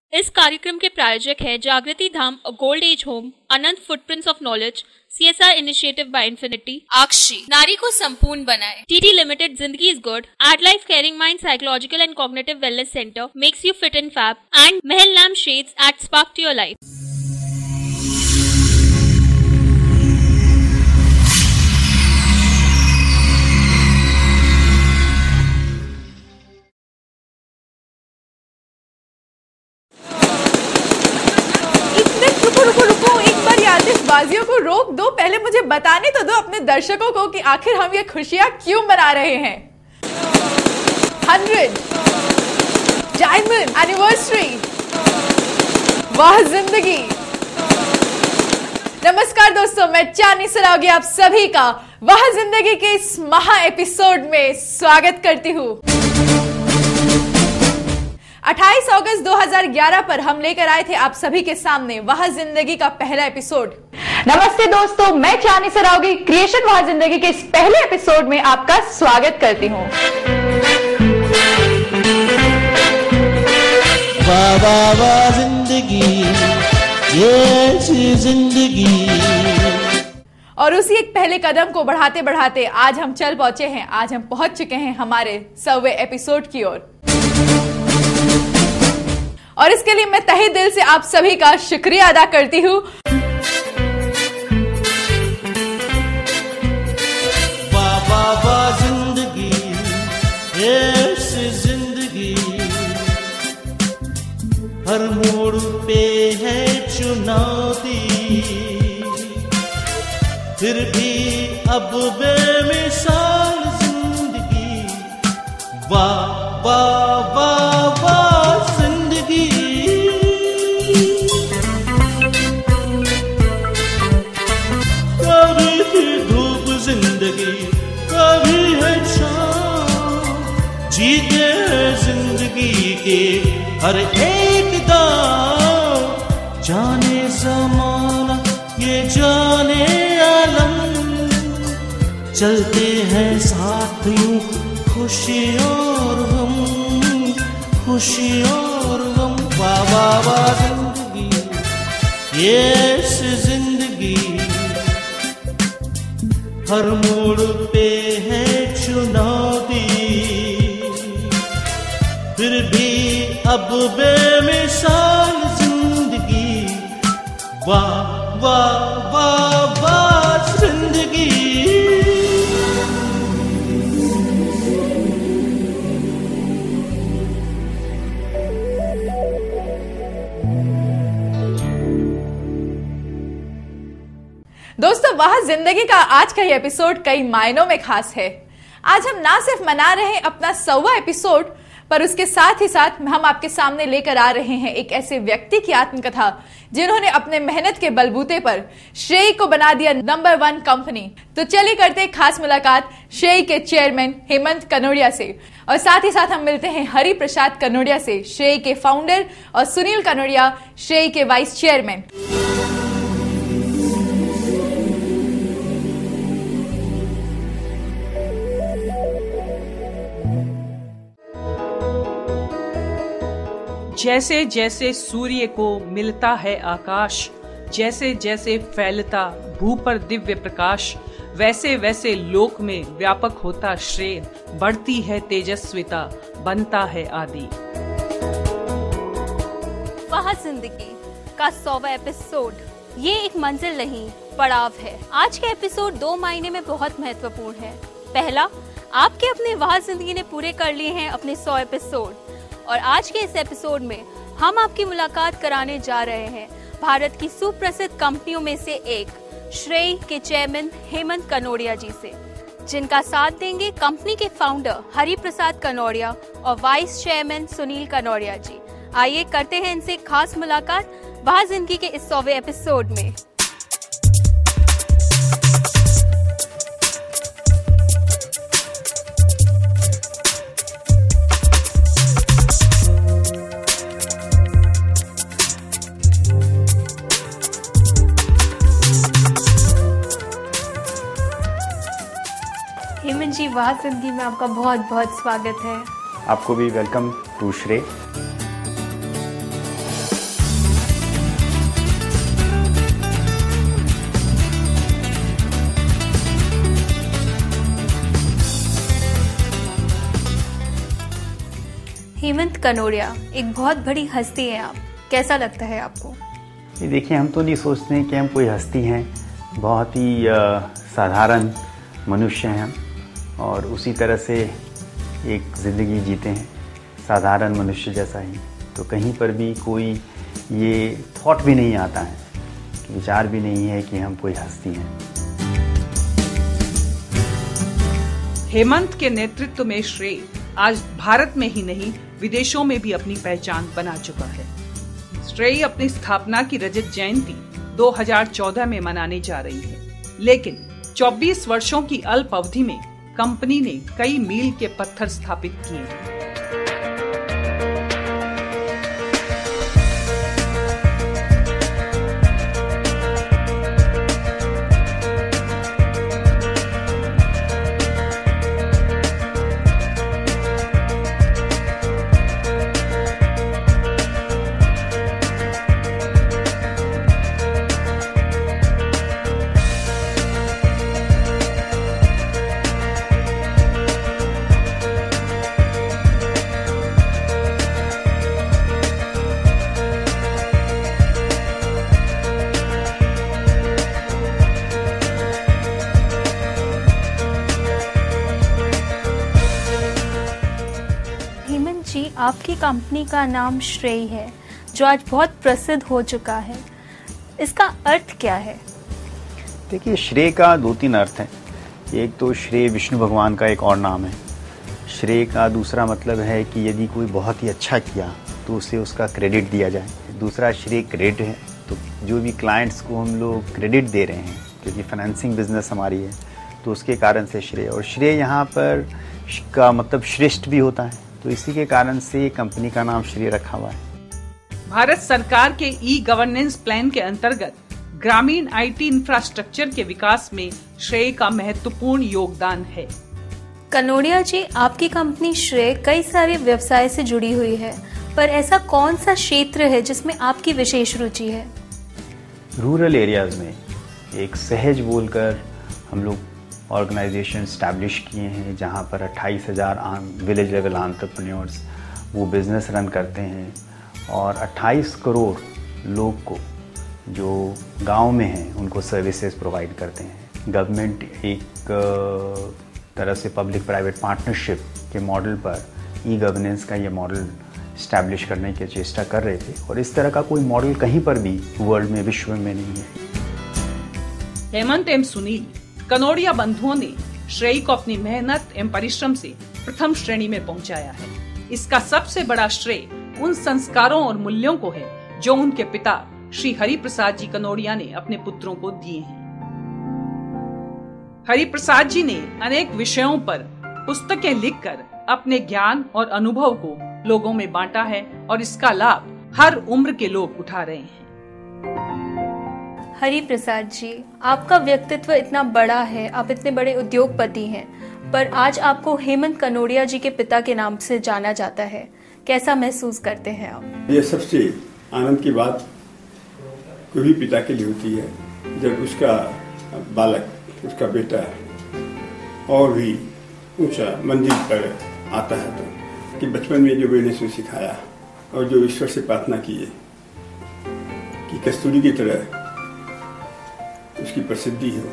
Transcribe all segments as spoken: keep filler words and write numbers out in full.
इस कार्यक्रम के प्रायोजक है Jagriti Dham gold age home, Anant footprints of knowledge, CSR initiative by Infinity, Aakshi नारी को संपूर्ण बनाए, टीटी लिमिटेड जिंदगी is good, ad life caring mind psychological and cognitive wellness centre makes you fit and fab, and Mahal lamp shades at spark to your life. बाजियों को रोक दो, पहले मुझे बताने तो दो अपने दर्शकों को कि आखिर हम ये खुशियां क्यों मना रहे हैं। हंड्रेड डायमंड एनिवर्सरी, वाह जिंदगी। नमस्कार दोस्तों, मैं चांदनी सरावगी आप सभी का वाह जिंदगी के इस महा एपिसोड में स्वागत करती हूँ। अट्ठाईस अगस्त दो हज़ार ग्यारह पर हम लेकर आए थे आप सभी के सामने वाह जिंदगी का पहला एपिसोड। नमस्ते दोस्तों, मैं चांदनी सरावगी क्रिएशन वाह जिंदगी के इस पहले एपिसोड में आपका स्वागत करती हूँ। वाह वाह वाह जिंदगी, ये जिंदगी। और उसी एक पहले कदम को बढ़ाते बढ़ाते आज हम चल पहुंचे हैं, आज हम पहुंच चुके हैं हमारे सौवें एपिसोड की ओर। और इसके लिए मैं तहे दिल से आप सभी का शुक्रिया अदा करती हूँ। वाह वाह वाह जिंदगी, ऐसी जिंदगी, हर मोड़ पे है चुनौती, फिर भी अब बेमिसाल जिंदगी। वाह वाह वाह वाह कभी है शाम, जीते जिंदगी के हर एक दाव, जाने ज़माना ये जाने आलम, चलते हैं साथ यूं खुशी और गम, खुशी और गम। वाह वाह वाह जिंदगी, ये जिंदगी, हर मोड़ पे है चुनौती, फिर भी अब बेमिसाल जिंदगी। वाह वाह वाह वाह जिंदगी। दोस्तों, वाह जिंदगी का आज का ये एपिसोड कई मायनों में खास है। आज हम ना सिर्फ मना रहे हैं अपना सौवा एपिसोड, पर उसके साथ ही साथ हम आपके सामने लेकर आ रहे हैं एक ऐसे व्यक्ति की आत्मकथा जिन्होंने अपने मेहनत के बलबूते पर श्रेय को बना दिया नंबर वन कंपनी। तो चलिए करते हैं खास मुलाकात श्रेय के चेयरमैन हेमंत कनोडिया से, और साथ ही साथ हम मिलते हैं हरि प्रसाद कनोडिया से, श्रेय के फाउंडर, और सुनील कनोडिया, श्रेय के वाइस चेयरमैन। जैसे जैसे सूर्य को मिलता है आकाश, जैसे जैसे फैलता भू पर दिव्य प्रकाश, वैसे वैसे लोक में व्यापक होता श्रेय, बढ़ती है तेजस्विता, बनता है आदि। वाह जिंदगी का सौवा एपिसोड, ये एक मंजिल नहीं पड़ाव है। आज का एपिसोड दो मायने में बहुत महत्वपूर्ण है। पहला, आपके अपने वाह जिंदगी ने पूरे कर लिए हैं अपने सौ एपिसोड, और आज के इस एपिसोड में हम आपकी मुलाकात कराने जा रहे हैं भारत की सुप्रसिद्ध कंपनियों में से एक श्रेय के चेयरमैन हेमंत कनोडिया जी से, जिनका साथ देंगे कंपनी के फाउंडर हरि प्रसाद कनोडिया और वाइस चेयरमैन सुनील कनोडिया जी। आइए करते हैं इनसे खास मुलाकात वाह जिंदगी के इस सौवें एपिसोड में। हेमंत जी, वाह जिंदगी में आपका बहुत बहुत स्वागत है। आपको भी वेलकम टू श्रेय। हेमंत कनोडिया एक बहुत बड़ी हस्ती है आप, कैसा लगता है आपको? ये देखिए, हम तो नहीं सोचते हैं कि हम कोई हस्ती हैं, बहुत ही आ, साधारण मनुष्य हैं हम, और उसी तरह से एक ज़िंदगी जीते हैं साधारण मनुष्य जैसा ही। तो कहीं पर भी कोई ये थॉट भी नहीं आता है, विचार भी नहीं है कि हम कोई हस्ती हैं। हेमंत के नेतृत्व में श्रेय आज भारत में ही नहीं विदेशों में भी अपनी पहचान बना चुका है। श्रेय अपनी स्थापना की रजत जयंती दो हज़ार चौदह में मनाने जा रही है, लेकिन चौबीस वर्षों की अल्प अवधि में कंपनी ने कई मील के पत्थर स्थापित किए हैं। जी, आपकी कंपनी का नाम श्रेय है जो आज बहुत प्रसिद्ध हो चुका है, इसका अर्थ क्या है? देखिए, श्रेय का दो तीन अर्थ हैं। एक तो श्रेय विष्णु भगवान का एक और नाम है। श्रेय का दूसरा मतलब है कि यदि कोई बहुत ही अच्छा किया तो उसे उसका क्रेडिट दिया जाए। दूसरा श्रेय क्रेडिट है, तो जो भी क्लाइंट्स को हम लोग क्रेडिट दे रहे हैं, क्योंकि फाइनेंसिंग बिजनेस हमारी है, तो उसके कारण से श्रेय। और श्रेय यहाँ पर का मतलब श्रेष्ठ भी होता है, तो इसी के कारण से कंपनी का नाम श्रेय रखा हुआ है। भारत सरकार के ई गवर्नेंस प्लान के अंतर्गत ग्रामीण आईटी इंफ्रास्ट्रक्चर के विकास में श्रेय का महत्वपूर्ण योगदान है। कनोडिया जी, आपकी कंपनी श्रेय कई सारे व्यवसाय से जुड़ी हुई है, पर ऐसा कौन सा क्षेत्र है जिसमें आपकी विशेष रुचि है? रूरल एरियाज में एक सहज बोलकर हम लोग ऑर्गेनाइजेशन स्टैब्लिश किए हैं, जहाँ पर अट्ठाईस हज़ार विलेज लेवल एंटरप्रेन्योर्स वो बिज़नेस रन करते हैं, और अट्ठाईस करोड़ लोग को जो गांव में हैं उनको सर्विसेज प्रोवाइड करते हैं। गवर्नमेंट एक तरह से पब्लिक प्राइवेट पार्टनरशिप के मॉडल पर ई गवर्नेंस का ये मॉडल स्टैब्लिश करने की चेष्टा कर रहे थे, और इस तरह का कोई मॉडल कहीं पर भी वर्ल्ड में, विश्व में नहीं है। हेमंत एवं सुनील कनोडिया बंधुओं ने श्रेय को अपनी मेहनत एवं परिश्रम से प्रथम श्रेणी में पहुंचाया है। इसका सबसे बड़ा श्रेय उन संस्कारों और मूल्यों को है जो उनके पिता श्री हरि प्रसाद जी कनोडिया ने अपने पुत्रों को दिए हैं। हरि प्रसाद जी ने अनेक विषयों पर पुस्तकें लिखकर अपने ज्ञान और अनुभव को लोगों में बांटा है, और इसका लाभ हर उम्र के लोग उठा रहे हैं। हरि प्रसाद जी, आपका व्यक्तित्व इतना बड़ा है, आप इतने बड़े उद्योगपति हैं, पर आज आपको हेमंत कनोडिया जी के पिता के नाम से जाना जाता है, कैसा महसूस करते हैं आप? ये सबसे आनंद की बात कोई भी पिता के लिए होती है, जब उसका बालक, उसका बेटा और भी ऊंचा मंजिल पर आता है, तो कि बचपन में जो मैंने उसे सिखाया और जो ईश्वर से प्रार्थना की है कि कस्तूरी की तरह उसकी प्रसिद्धि हो।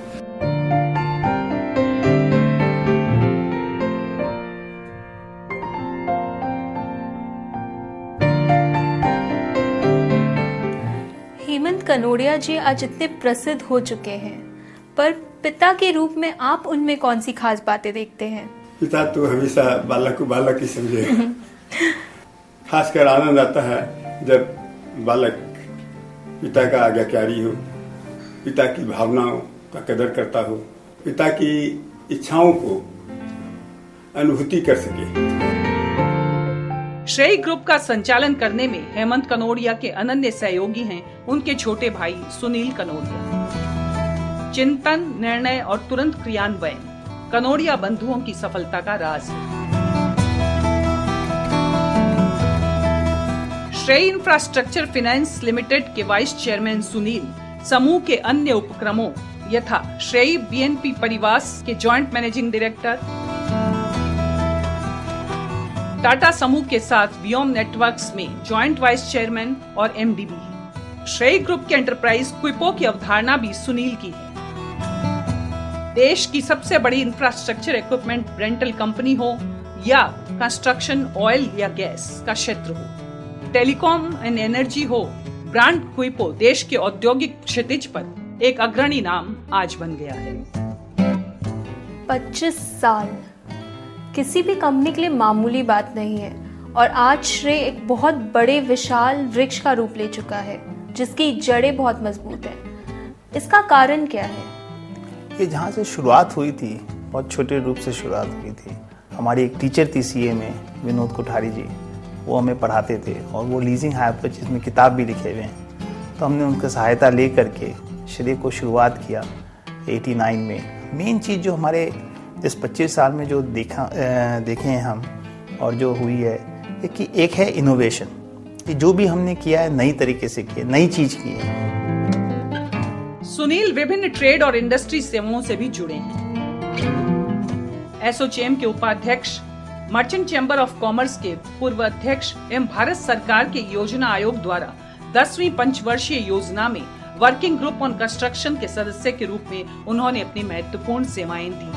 हेमंत कनोडिया जी आज इतने प्रसिद्ध हो चुके हैं, पर पिता के रूप में आप उनमें कौन सी खास बातें देखते हैं? पिता तो हमेशा बालक को बालक ही समझे। खासकर आनंद आता है जब बालक पिता का आज्ञाकारी हो, पिता की भावनाओं का कदर करता हो, पिता की इच्छाओं को अनुभूति कर सके। श्रेय ग्रुप का संचालन करने में हेमंत कनोडिया के अनन्य सहयोगी हैं उनके छोटे भाई सुनील कनोडिया। चिंतन, निर्णय और तुरंत क्रियान्वयन कनोडिया बंधुओं की सफलता का राज है। श्रेय इंफ्रास्ट्रक्चर फाइनेंस लिमिटेड के वाइस चेयरमैन सुनील समूह के अन्य उपक्रमों यथा श्रेय बीएनपी परिवास के जॉइंट मैनेजिंग डायरेक्टर, टाटा समूह के साथ व्योम नेटवर्क्स में जॉइंट वाइस चेयरमैन और एमडी भी है। श्रेय ग्रुप के एंटरप्राइज क्विपो की अवधारणा भी सुनील की है। देश की सबसे बड़ी इंफ्रास्ट्रक्चर इक्विपमेंट रेंटल कंपनी हो या कंस्ट्रक्शन, ऑयल या गैस का क्षेत्र हो, टेलीकॉम एंड एनर्जी हो, ब्रांड क्विपो देश के औद्योगिक क्षितिज पर एक अग्रणी नाम आज बन गया है। पच्चीस साल किसी भी कंपनी के लिए मामूली बात नहीं है और आज श्रेय एक बहुत बड़े विशाल वृक्ष का रूप ले चुका है जिसकी जड़ें बहुत मजबूत हैं। इसका कारण क्या है? ये जहाँ से शुरुआत हुई थी, बहुत छोटे रूप से शुरुआत हुई थी। हमारी एक टीचर थी सीए में, विनोद कोठारी जी, वो हमें पढ़ाते थे और वो लीजिंग हायर परचेज में किताब भी लिखे हुए हैं। तो हमने उनका सहायता ले करके श्रेय को शुरुआत किया नवासी में। मेन चीज़ जो हमारे इस पच्चीस साल में जो देखा देखे हैं हम और जो हुई है कि एक है इनोवेशन, कि जो भी हमने किया है नई तरीके से किया, नई चीज की है। सुनील विभिन्न ट्रेड और इंडस्ट्री सेवाओं से भी जुड़े हैं। एसोचैम के उपाध्यक्ष, मर्चेंट चैम्बर ऑफ कॉमर्स के पूर्व अध्यक्ष एवं भारत सरकार के योजना आयोग द्वारा दसवीं पंचवर्षीय योजना में वर्किंग ग्रुप ऑन कंस्ट्रक्शन के सदस्य के रूप में उन्होंने अपनी महत्वपूर्ण सेवाएं दी।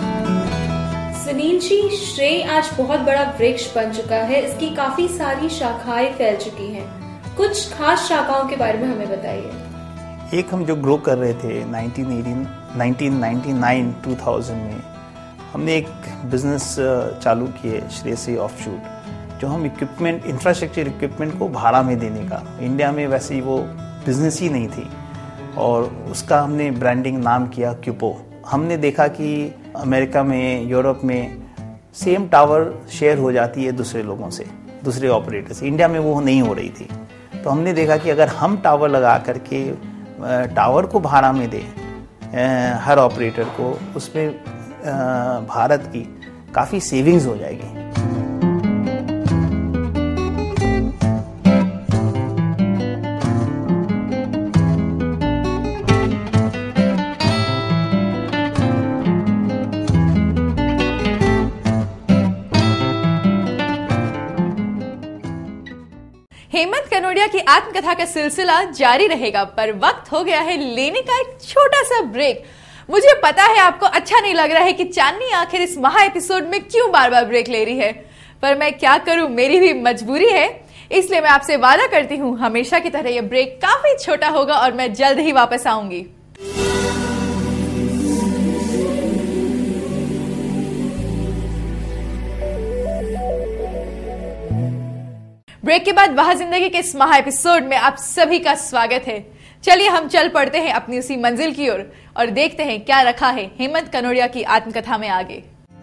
सुनील जी, श्रेय आज बहुत बड़ा वृक्ष बन चुका है। इसकी काफी सारी शाखाएं फैल चुकी हैं। कुछ खास शाखाओं के बारे में हमें बताइए। एक हम जो ग्रो कर रहे थे nineteen ninety nine two thousand में, हमने एक बिजनेस चालू किए श्रेय से ऑफशूट, जो हम इक्विपमेंट, इंफ्रास्ट्रक्चर इक्विपमेंट को भाड़ा में देने का। इंडिया में वैसे ही वो बिजनेस ही नहीं थी और उसका हमने ब्रांडिंग नाम किया क्यूपो। हमने देखा कि अमेरिका में, यूरोप में सेम टावर शेयर हो जाती है दूसरे लोगों से, दूसरे ऑपरेटर से। इंडिया में वो नहीं हो रही थी। तो हमने देखा कि अगर हम टावर लगा करके टावर को भाड़ा में दें हर ऑपरेटर को, उसमें भारत की काफ़ी सेविंग्स हो जाएगी। हेमंत कनोडिया की आत्मकथा का सिलसिला जारी रहेगा, पर वक्त हो गया है लेने का एक छोटा सा ब्रेक। मुझे पता है आपको अच्छा नहीं लग रहा है कि चांदनी आखिर इस महा एपिसोड में क्यों बार बार ब्रेक ले रही है, पर मैं क्या करूं, मेरी भी मजबूरी है। इसलिए मैं आपसे वादा करती हूं हमेशा की तरह यह ब्रेक काफी छोटा होगा और मैं जल्द ही वापस आऊंगी। ब्रेक के बाद वह जिंदगी के इस महा एपिसोड में आप सभी का स्वागत है। चलिए हम चल पड़ते हैं अपनी उसी मंजिल की ओर और, और देखते हैं क्या रखा है हेमंत कनोडिया की आत्मकथा में आगे।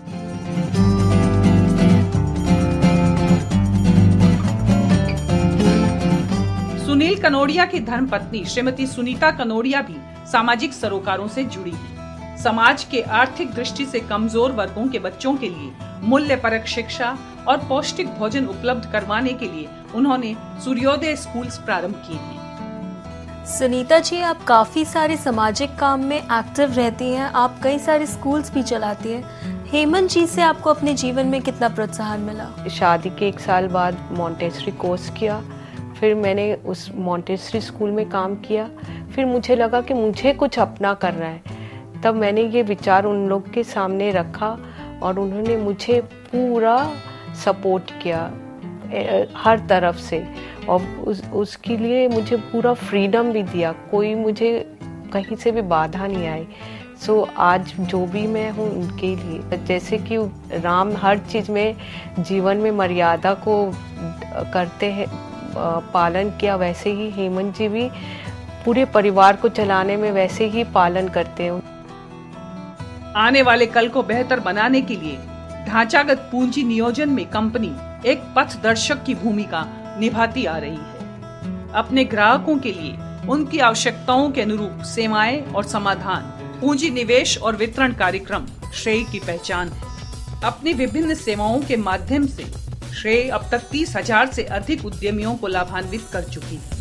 सुनील कनोडिया की धर्मपत्नी श्रीमती सुनीता कनोडिया भी सामाजिक सरोकारों से जुड़ी है। समाज के आर्थिक दृष्टि से कमजोर वर्गों के बच्चों के लिए मूल्य परक शिक्षा और पौष्टिक भोजन उपलब्ध करवाने के लिए उन्होंने सूर्योदय स्कूल्स प्रारंभ किए हैं। सुनीता जी, आप काफी सारे सामाजिक काम में एक्टिव रहती हैं, आप कई सारे स्कूल्स भी चलाती हैं। हेमंत जी से आपको अपने जीवन में कितना प्रोत्साहन मिला? शादी के एक साल बाद मॉन्टेसरी कोर्स किया, फिर मैंने उस मॉन्टेसरी स्कूल में काम किया। फिर मुझे लगा कि मुझे कुछ अपना करना है। तब मैंने ये विचार उन लोग के सामने रखा और उन्होंने मुझे पूरा सपोर्ट किया हर तरफ से, और उस उसके लिए मुझे पूरा फ्रीडम भी दिया। कोई मुझे कहीं से भी बाधा नहीं आई। सो आज जो भी मैं हूँ उनके लिए, जैसे कि राम हर चीज़ में जीवन में मर्यादा को करते हैं, पालन किया, वैसे ही हेमंत जी भी पूरे परिवार को चलाने में वैसे ही पालन करते हैं। आने वाले कल को बेहतर बनाने के लिए ढांचागत पूंजी नियोजन में कंपनी एक पथदर्शक की भूमिका निभाती आ रही है। अपने ग्राहकों के लिए उनकी आवश्यकताओं के अनुरूप सेवाएं और समाधान, पूंजी निवेश और वितरण कार्यक्रम श्रेय की पहचान है। अपनी विभिन्न सेवाओं के माध्यम से श्रेय अब तक तीस हजार से अधिक उद्यमियों को लाभान्वित कर चुकी है।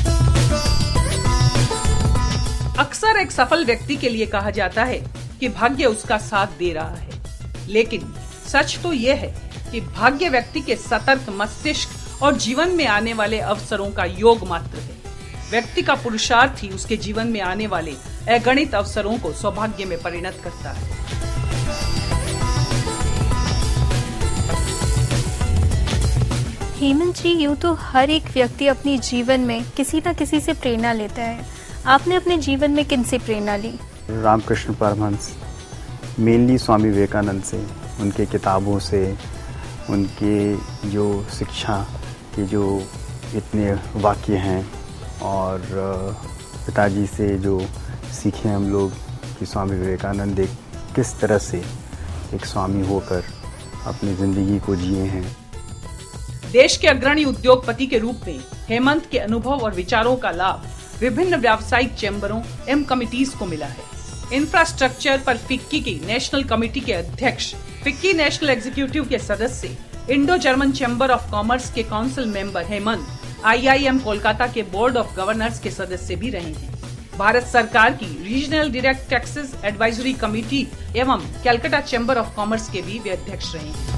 अक्सर एक सफल व्यक्ति के लिए कहा जाता है कि भाग्य उसका साथ दे रहा है, लेकिन सच तो यह है कि भाग्य व्यक्ति के सतर्क मस्तिष्क और जीवन में आने वाले अवसरों का योग मात्र है। व्यक्ति का पुरुषार्थ ही उसके जीवन में आने वाले अगणित अवसरों को सौभाग्य में परिणत करता है। हेमंत जी, यूँ तो हर एक व्यक्ति अपने जीवन में किसी न किसी से प्रेरणा लेता है। आपने अपने जीवन में किन से प्रेरणा ली? रामकृष्ण परमहंस, मेनली स्वामी विवेकानंद से, उनके किताबों से, उनके जो शिक्षा के जो इतने वाक्य हैं, और पिताजी से जो सीखे हम लोग कि स्वामी विवेकानंद एक किस तरह से एक स्वामी होकर अपनी ज़िंदगी को जिए हैं। देश के अग्रणी उद्योगपति के रूप में हेमंत के अनुभव और विचारों का लाभ विभिन्न व्यावसायिक चैम्बरों एवं कमिटीज को मिला है। इंफ्रास्ट्रक्चर पर फिक्की की नेशनल कमेटी के अध्यक्ष, फिक्की नेशनल एग्जीक्यूटिव के सदस्य, Indo German chamber of commerce के council member Hemant I I M Kolkata के बोर्ड ऑफ गवर्नर्स के सदस्य भी रहे हैं। भारत सरकार की regional direct taxes advisory committee एवं कलकत्ता चैम्बर ऑफ कॉमर्स के भी वे अध्यक्ष रहे हैं।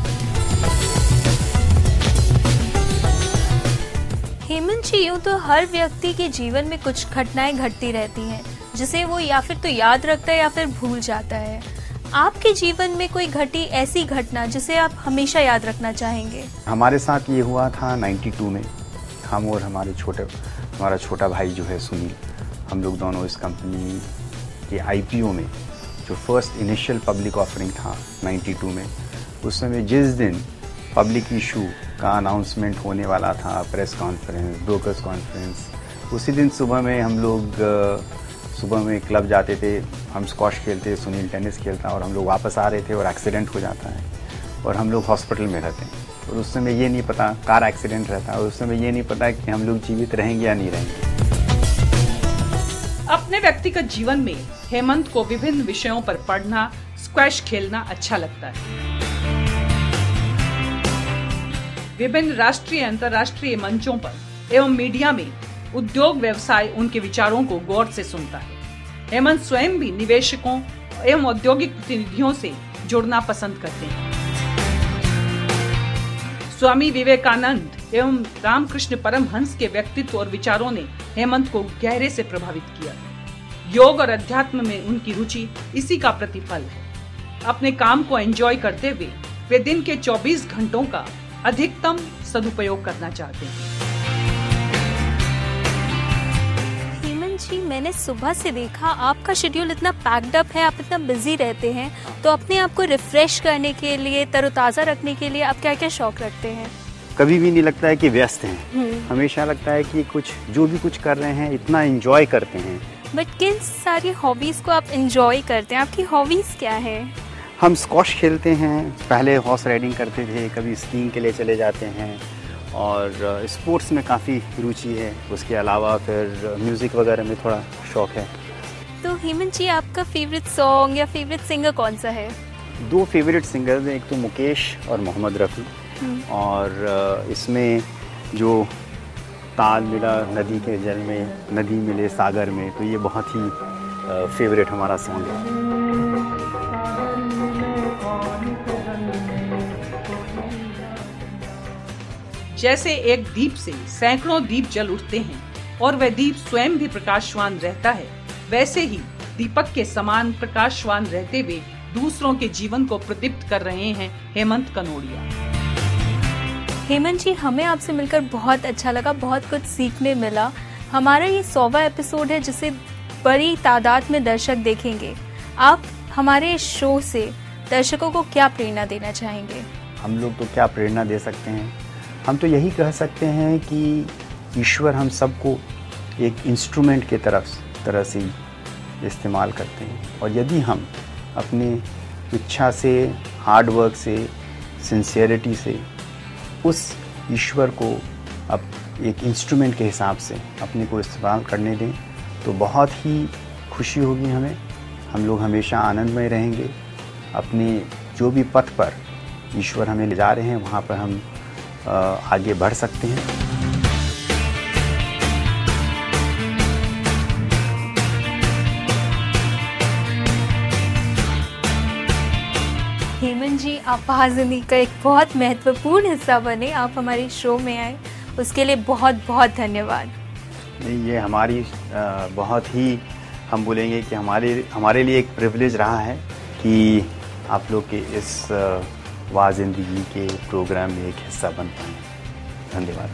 हेमंत जी, यूँ तो हर व्यक्ति के जीवन में कुछ घटनाएं घटती रहती हैं जिसे वो या फिर तो याद रखता है या फिर भूल जाता है। आपके जीवन में कोई घटी ऐसी घटना जिसे आप हमेशा याद रखना चाहेंगे? हमारे साथ ये हुआ था बानवे में। हम और हमारे छोटे हमारा छोटा भाई जो है सुनील, हम लोग दोनों इस कंपनी के आई पी ओ में, जो फर्स्ट इनिशियल पब्लिक ऑफरिंग था बानवे में, उस समय जिस दिन पब्लिक इशू का अनाउंसमेंट होने वाला था, प्रेस कॉन्फ्रेंस, ब्रोकर्स कॉन्फ्रेंस, उसी दिन सुबह में हम लोग सुबह में क्लब जाते थे, हम स्क्वॉश खेलते, सुनील टेनिस खेलता, और हम लोग वापस आ रहे थे और एक्सीडेंट हो जाता है और हम लोग हॉस्पिटल में रहते हैं। और उस समय ये नहीं पता, कार एक्सीडेंट रहता है, और उस समय ये नहीं पता कि हम लोग जीवित रहेंगे या नहीं रहेंगे। अपने व्यक्तिगत जीवन में हेमंत को विभिन्न विषयों पर पढ़ना, स्क्वैश खेलना अच्छा लगता है। विभिन्न राष्ट्रीय अंतर्राष्ट्रीय मंचों पर एवं मीडिया में उद्योग व्यवसाय उनके विचारों को गौर से सुनता है। हेमंत स्वयं भी निवेशकों एवं औद्योगिक प्रतिनिधियों से जुड़ना पसंद करते हैं। स्वामी विवेकानंद एवं रामकृष्ण परमहंस के व्यक्तित्व और विचारों ने हेमंत को गहरे से प्रभावित किया। योग और अध्यात्म में उनकी रुचि इसी का प्रतिफल है। अपने काम को एंजॉय करते हुए वे दिन के चौबीस घंटों का अधिकतम सदुपयोग करना चाहते हैं। हेमंत जी, मैंने सुबह से देखा आपका शेड्यूल इतना पैक्ड अप है, आप इतना बिजी रहते हैं, तो अपने आप को रिफ्रेश करने के लिए, तरोताज़ा रखने के लिए आप क्या क्या शौक रखते हैं? कभी भी नहीं लगता है कि व्यस्त हैं, हमेशा लगता है कि कुछ जो भी कुछ कर रहे हैं इतना एंजॉय करते हैं। बट किन सारी हॉबीज को आप एंजॉय करते हैं? आपकी हॉबीज क्या है? हम स्क्वॉश खेलते हैं, पहले हॉर्स राइडिंग करते थे, कभी स्कीइंग के लिए चले जाते हैं, और स्पोर्ट्स में काफ़ी रुचि है। उसके अलावा फिर म्यूज़िक वगैरह में थोड़ा शौक है। तो हेमंत जी, आपका फेवरेट सॉन्ग या फेवरेट सिंगर कौन सा है? दो फेवरेट सिंगर्स हैं, एक तो मुकेश और मोहम्मद रफ़ी, और इसमें जो ताल मिला नदी के जल में, नदी मिले सागर में, तो ये बहुत ही फेवरेट हमारा सॉन्ग है। जैसे एक दीप से सैकड़ों दीप जल उठते हैं और वह दीप स्वयं भी प्रकाशवान रहता है, वैसे ही दीपक के समान प्रकाशवान रहते हुए दूसरों के जीवन को प्रदीप्त कर रहे हैं हेमंत कनोडिया। हेमंत जी, हमें आपसे मिलकर बहुत अच्छा लगा, बहुत कुछ सीखने मिला। हमारा ये सौवा एपिसोड है जिसे बड़ी तादाद में दर्शक देखेंगे। आप हमारे शो से दर्शकों को क्या प्रेरणा देना चाहेंगे? हम लोग तो क्या प्रेरणा दे सकते हैं, हम तो यही कह सकते हैं कि ईश्वर हम सबको एक इंस्ट्रूमेंट के तरफ तरह से इस्तेमाल करते हैं, और यदि हम अपने इच्छा से, हार्ड वर्क से, सिंसियरिटी से उस ईश्वर को अब एक इंस्ट्रूमेंट के हिसाब से अपने को इस्तेमाल करने दें, तो बहुत ही खुशी होगी हमें। हम लोग हमेशा आनंदमय रहेंगे। अपने जो भी पथ पर ईश्वर हमें ले जा रहे हैं वहाँ पर हम आगे बढ़ सकते हैं। हेमंत जी, आप वहाँ जिंदगी का एक बहुत महत्वपूर्ण हिस्सा बने, आप हमारे शो में आए, उसके लिए बहुत बहुत धन्यवाद। नहीं, ये हमारी बहुत ही, हम बोलेंगे कि हमारे हमारे लिए एक प्रिविलेज रहा है कि आप लोग के इस वाह जिंदगी के प्रोग्राम में एक हिस्सा बन पाए। धन्यवाद।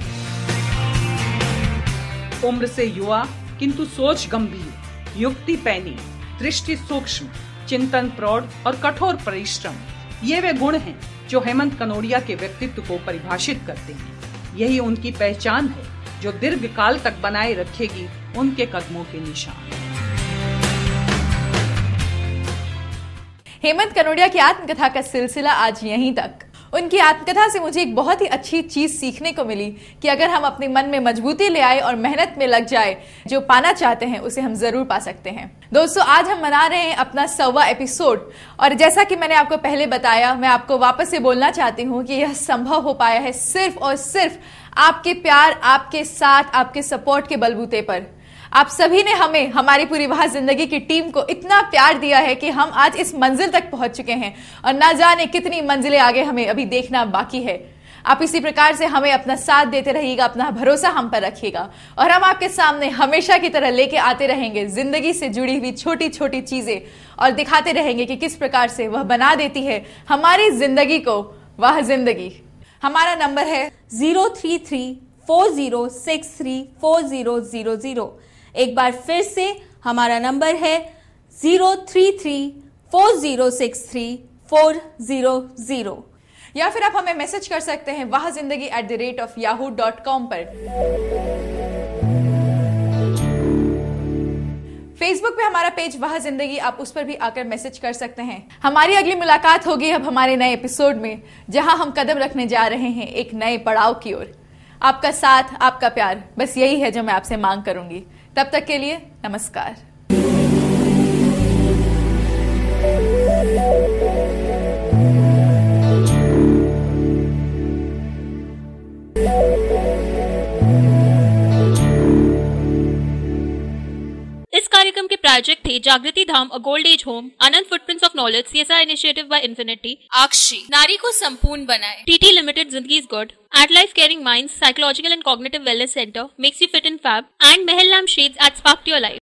उम्र से युवा किंतु सोच गंभीर, युक्ति पैनी, दृष्टि सूक्ष्म, चिंतन प्रौढ़ और कठोर परिश्रम, ये वे गुण हैं जो हेमंत कनोडिया के व्यक्तित्व को परिभाषित करते हैं। यही उनकी पहचान है जो दीर्घकाल तक बनाए रखेगी उनके कदमों के निशान। हेमंत कनोडिया की आत्मकथा का सिलसिला आज यहीं तक। उनकी आत्मकथा से मुझे एक बहुत ही अच्छी चीज सीखने को मिली कि अगर हम अपने मन में मजबूती ले आए और मेहनत में लग जाए, जो पाना चाहते हैं उसे हम जरूर पा सकते हैं। दोस्तों, आज हम मना रहे हैं अपना सौवा एपिसोड, और जैसा कि मैंने आपको पहले बताया, मैं आपको वापस से बोलना चाहती हूँ कि यह संभव हो पाया है सिर्फ और सिर्फ आपके प्यार, आपके साथ, आपके सपोर्ट के बलबूते पर। आप सभी ने हमें, हमारी पूरी वाह जिंदगी की टीम को इतना प्यार दिया है कि हम आज इस मंजिल तक पहुंच चुके हैं और ना जाने कितनी मंजिलें आगे हमें अभी देखना बाकी है। आप इसी प्रकार से हमें अपना साथ देते रहिएगा, अपना भरोसा हम पर रखिएगा, और हम आपके सामने हमेशा की तरह लेके आते रहेंगे जिंदगी से जुड़ी हुई छोटी छोटी चीजें, और दिखाते रहेंगे कि किस प्रकार से वह बना देती है हमारी जिंदगी को वाह जिंदगी। हमारा नंबर है zero three three four zero six three four zero zero zero. एक बार फिर से हमारा नंबर है zero three three four zero six three four zero zero. या फिर आप हमें मैसेज कर सकते हैं Wah Zindagi at the rate of Yahoo dot com पर। फेसबुक पे हमारा पेज वाह जिंदगी, आप उस पर भी आकर मैसेज कर सकते हैं। हमारी अगली मुलाकात होगी अब हमारे नए एपिसोड में, जहां हम कदम रखने जा रहे हैं एक नए पड़ाव की ओर। आपका साथ, आपका प्यार, बस यही है जो मैं आपसे मांग करूंगी। तब तक के लिए नमस्कार। इस कार्यक्रम के प्रायोजक थे Jagriti Dham, a gold age home, Anant footprints of knowledge, CSR initiative by Infinity, Aakshi, नारी को संपूर्ण बनाए, टीटी लिमिटेड, जिंदगी is good, At Life Caring Minds, Psychological and Cognitive Wellness Center makes you fit in fab, and Mahal Lamp Shades at Spark to Your Life.